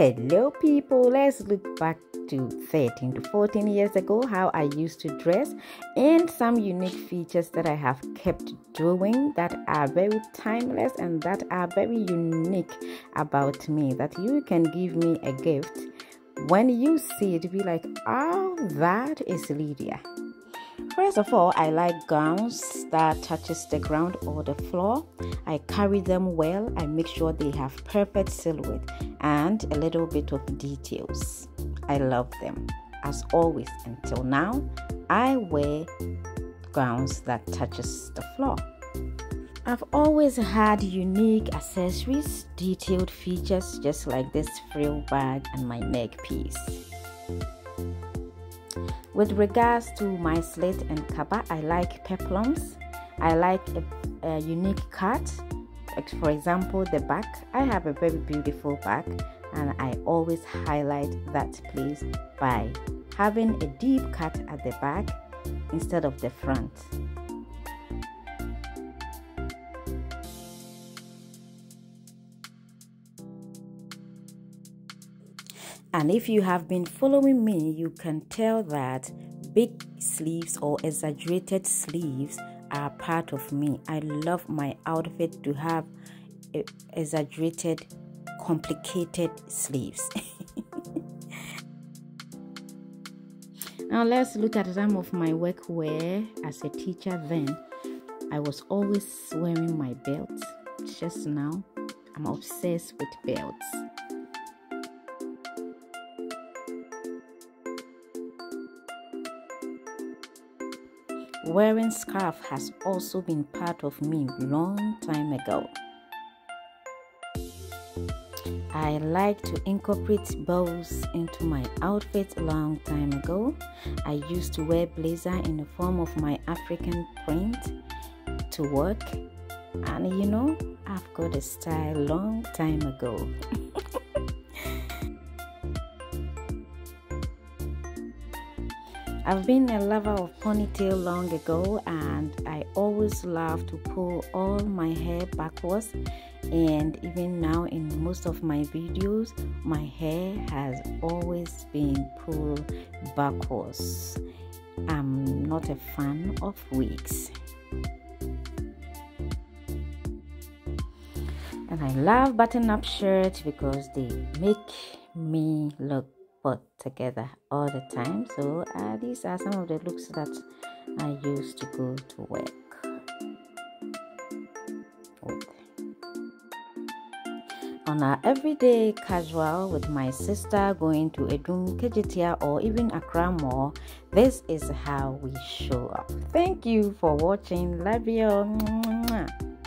Hello people, let's look back to 13 to 14 years ago, how I used to dress, and some unique features that I have kept doing that are very timeless and that are very unique about me, that you can give me a gift. When you see it, be like, oh, that is Lydia. First of all, I like gowns that touches the ground or the floor. I carry them well. I make sure they have perfect silhouette and a little bit of details. I love them. As always, until now, I wear gowns that touches the floor. I've always had unique accessories, detailed features, just like this frill bag and my neck piece. With regards to my slit and kaba, I like peplums. I like a unique cut. For example, the back. I have a very beautiful back, and I always highlight that place by having a deep cut at the back instead of the front. And if you have been following me, you can tell that big sleeves or exaggerated sleeves are part of me. I love my outfit to have exaggerated, complicated sleeves. Now let's look at some of my work wear as a teacher. Then I was always wearing my belt. Just now, I'm obsessed with belts. Wearing scarf has also been part of me long time ago. I like to incorporate bows into my outfit a long time ago. I used to wear blazer in the form of my African print to work, and you know, I've got a style long time ago. I've been a lover of ponytail long ago, and I always love to pull all my hair backwards, and even now in most of my videos my hair has always been pulled backwards. I'm not a fan of wigs. And I love button-up shirts because they make me look put together all the time. So these are some of the looks that I used to go to work with. On our everyday casual with my sister going to Edum, Kejitia, or even Accra Mall, this is how we show up. Thank you for watching. Love you.